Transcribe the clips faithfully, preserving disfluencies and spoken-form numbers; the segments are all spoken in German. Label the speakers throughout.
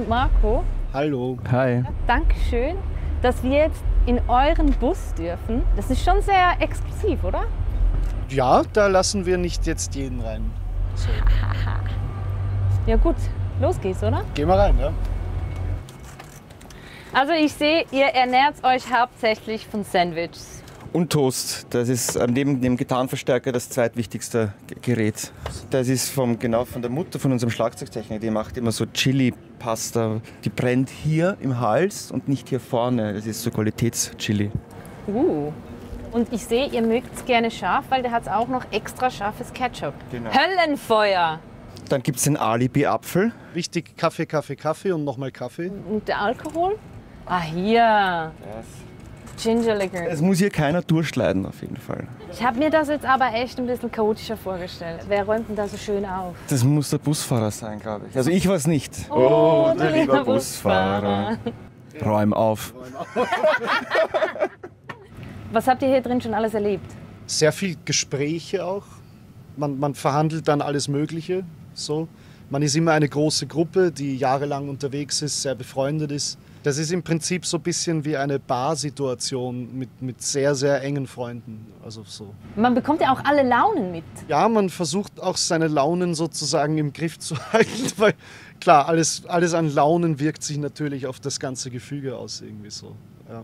Speaker 1: Marco.
Speaker 2: Hallo.
Speaker 3: Hi.
Speaker 1: Dankeschön, dass wir jetzt in euren Bus dürfen. Das ist schon sehr exklusiv, oder?
Speaker 2: Ja, da lassen wir nicht jetzt jeden rein. So.
Speaker 1: Ja gut, los geht's, oder?
Speaker 2: Gehen wir rein, ja.
Speaker 1: Also ich sehe, ihr ernährt euch hauptsächlich von Sandwiches.
Speaker 3: Und Toast. Das ist neben dem Gitarrenverstärker das zweitwichtigste Gerät. Das ist vom, genau von der Mutter von unserem Schlagzeugtechniker. Die macht immer so Chili-Pasta. Die brennt hier im Hals und nicht hier vorne. Das ist so Qualitätschili.
Speaker 1: Uh. Und ich sehe, ihr mögt es gerne scharf, weil der hat auch noch extra scharfes Ketchup.
Speaker 3: Genau.
Speaker 1: Höllenfeuer!
Speaker 3: Dann gibt es den Alibi-Apfel.
Speaker 2: Wichtig, Kaffee, Kaffee, Kaffee und nochmal Kaffee.
Speaker 1: Und der Alkohol? Ah, hier. Ginger Liquor.
Speaker 3: Es muss hier keiner durchleiden, auf jeden Fall.
Speaker 1: Ich habe mir das jetzt aber echt ein bisschen chaotischer vorgestellt. Wer räumt denn da so schön auf?
Speaker 3: Das muss der Busfahrer sein, glaube ich. Also ich war es nicht.
Speaker 1: Oh, du lieber Busfahrer.
Speaker 3: Räum auf.
Speaker 1: Was habt ihr hier drin schon alles erlebt?
Speaker 2: Sehr viel Gespräche auch. Man, man verhandelt dann alles Mögliche. So. Man ist immer eine große Gruppe, die jahrelang unterwegs ist, sehr befreundet ist. Das ist im Prinzip so ein bisschen wie eine Barsituation mit, mit sehr, sehr engen Freunden. Also so.
Speaker 1: Man bekommt ja auch alle Launen mit.
Speaker 2: Ja, man versucht auch seine Launen sozusagen im Griff zu halten, weil klar, alles, alles an Launen wirkt sich natürlich auf das ganze Gefüge aus irgendwie so. Ja.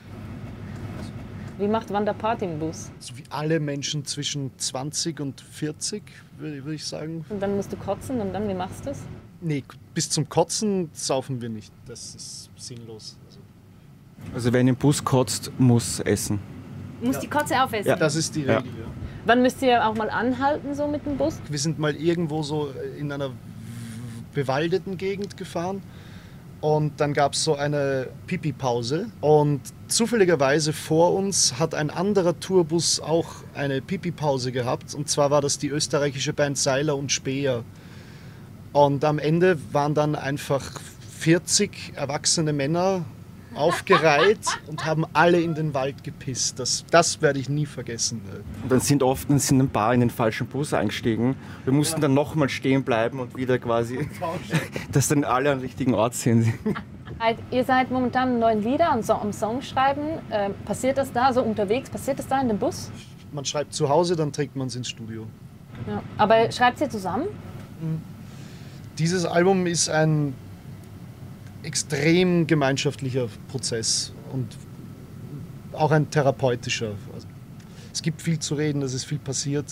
Speaker 1: Wie macht Wanda Party im Bus?
Speaker 2: So wie alle Menschen zwischen zwanzig und vierzig, würde würd ich sagen.
Speaker 1: Und dann musst du kotzen und dann, wie machst du das?
Speaker 2: Nee, bis zum Kotzen saufen wir nicht. Das ist sinnlos. Also,
Speaker 3: Also wer in den Bus kotzt, muss essen.
Speaker 1: Muss
Speaker 2: Ja.
Speaker 1: die Kotze aufessen?
Speaker 3: Ja.
Speaker 2: das ist die
Speaker 3: Ja.
Speaker 2: Regel. Ja.
Speaker 1: Wann müsst ihr auch mal anhalten so mit dem Bus?
Speaker 2: Wir sind mal irgendwo so in einer bewaldeten Gegend gefahren und dann gab es so eine Pipi-Pause und zufälligerweise vor uns hat ein anderer Tourbus auch eine Pipi-Pause gehabt und zwar war das die österreichische Band Seiler und Speer. Und am Ende waren dann einfach vierzig erwachsene Männer aufgereiht und haben alle in den Wald gepisst. Das, das werde ich nie vergessen.
Speaker 3: Und dann sind oft dann sind ein paar in den falschen Bus eingestiegen. Wir mussten dann nochmal stehen bleiben und wieder quasi, dass dann alle am richtigen Ort sind.
Speaker 1: Ihr seid momentan neuen Lieder und so, am Song schreiben. Ähm, passiert das da so unterwegs? Passiert das da in dem Bus?
Speaker 2: Man schreibt zu Hause, dann trägt man es ins Studio.
Speaker 1: Ja. Aber schreibt ihr zusammen?
Speaker 2: Dieses Album ist ein extrem gemeinschaftlicher Prozess und auch ein therapeutischer. Also es gibt viel zu reden, es ist viel passiert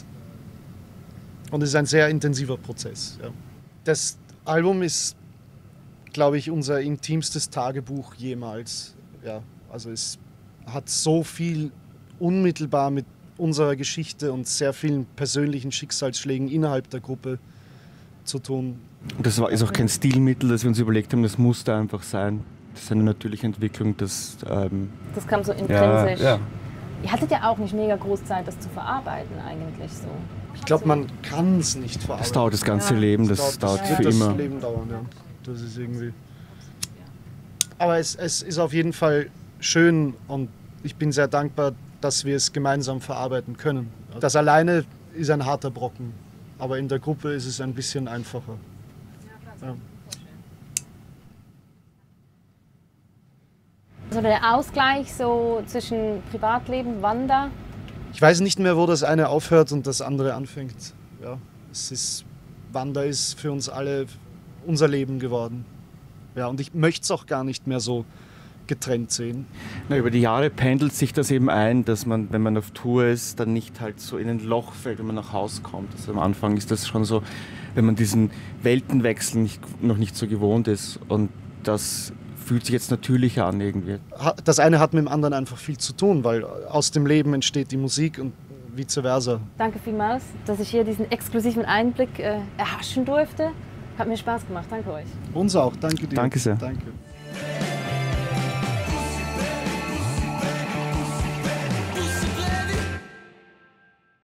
Speaker 2: und es ist ein sehr intensiver Prozess. Ja. Das Album ist, glaube ich, unser intimstes Tagebuch jemals. Ja, also es hat so viel unmittelbar mit unserer Geschichte und sehr vielen persönlichen Schicksalsschlägen innerhalb der Gruppe zu tun.
Speaker 3: Und das war, ist auch kein Stilmittel, das wir uns überlegt haben, das musste einfach sein. Das ist eine natürliche Entwicklung. Das, ähm,
Speaker 1: Das kam so
Speaker 3: ja,
Speaker 1: intrinsisch.
Speaker 3: ja.
Speaker 1: Ihr hattet ja auch nicht mega groß Zeit, das zu verarbeiten eigentlich so.
Speaker 2: Ich glaube, man kann es nicht verarbeiten.
Speaker 3: Das dauert das ganze
Speaker 1: Ja.
Speaker 3: Leben, das dauert
Speaker 2: das
Speaker 3: für
Speaker 2: wird
Speaker 3: immer.
Speaker 2: das Leben dauern, ja. Das ist irgendwie. Aber es, es ist auf jeden Fall schön und ich bin sehr dankbar, dass wir es gemeinsam verarbeiten können. Das alleine ist ein harter Brocken, aber in der Gruppe ist es ein bisschen einfacher. Ja.
Speaker 1: Also der Ausgleich so zwischen Privatleben, Wanda.
Speaker 2: Ich weiß nicht mehr, wo das eine aufhört und das andere anfängt. Ja, es ist, Wanda ist für uns alle unser Leben geworden. Ja, und ich möchte es auch gar nicht mehr so getrennt sehen.
Speaker 3: Na, über die Jahre pendelt sich das eben ein, dass man, wenn man auf Tour ist, dann nicht halt so in ein Loch fällt, wenn man nach Hause kommt. Also am Anfang ist das schon so, wenn man diesen Weltenwechsel nicht, noch nicht so gewohnt ist. Und das fühlt sich jetzt natürlicher an irgendwie.
Speaker 2: Das eine hat mit dem anderen einfach viel zu tun, weil aus dem Leben entsteht die Musik und vice versa.
Speaker 1: Danke vielmals, dass ich hier diesen exklusiven Einblick äh, erhaschen durfte. Hat mir Spaß gemacht. Danke euch.
Speaker 2: Uns auch. Danke dir.
Speaker 3: Danke sehr.
Speaker 2: Danke.